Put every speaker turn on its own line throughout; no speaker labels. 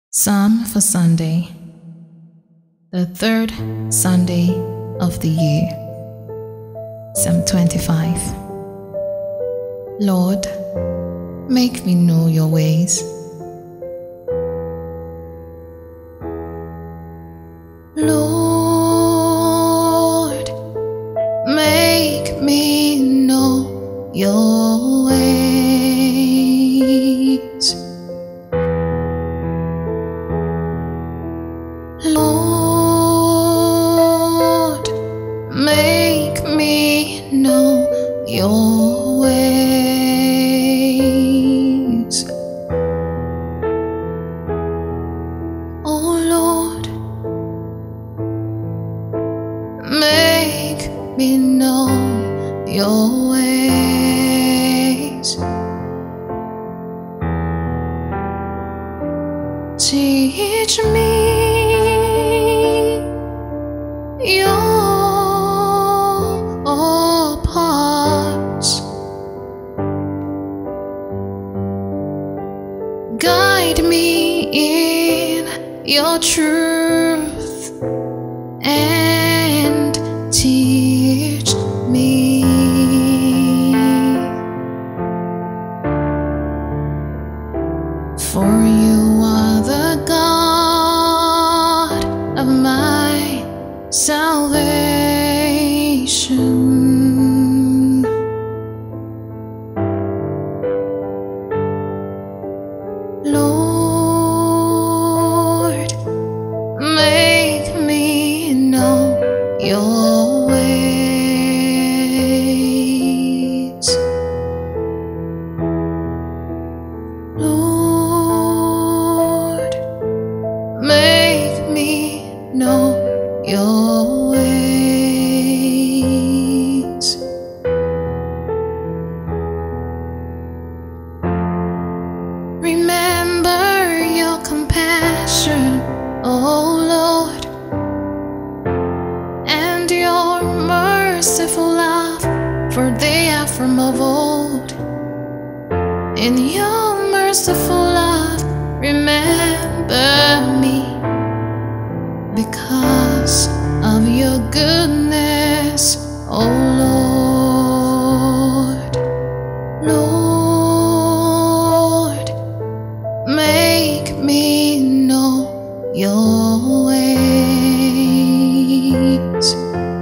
Psalm for Sunday, the third Sunday of the year. Psalm 25. Lord, make me know your ways. Lord, make me know your ways. Lord, make me know your ways. Oh Lord, make me know your ways. Teach me your paths. Guide me in your truth and teach me. For you are the God of my salvation. Lord, make me know your ways. Lord, make me know your ways. Remember your compassion, O Lord, and your merciful love, for they are from of old. In your merciful love, remember me, because of your goodness, O Lord. Lord, make me know your ways.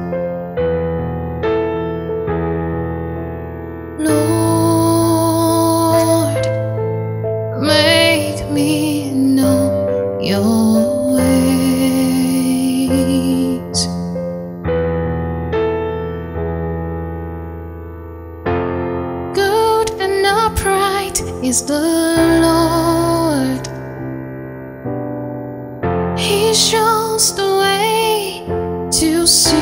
Lord, make me know your ways. Good and upright is the Lord. He shows the way to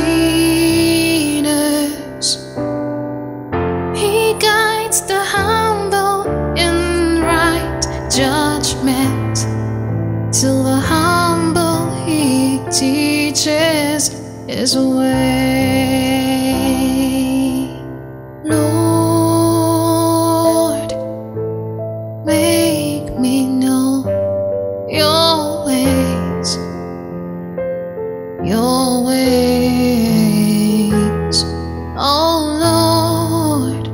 sinners. He guides the humble in right judgment. To the humble he teaches his way. Lord, make me know your ways. Your ways, oh Lord,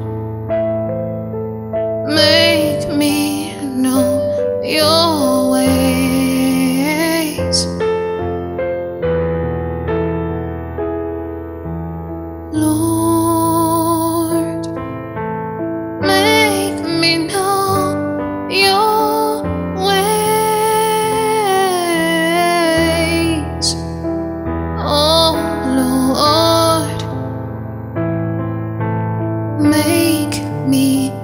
make me know your ways. Lord, make me know your ways. Oh Lord, make me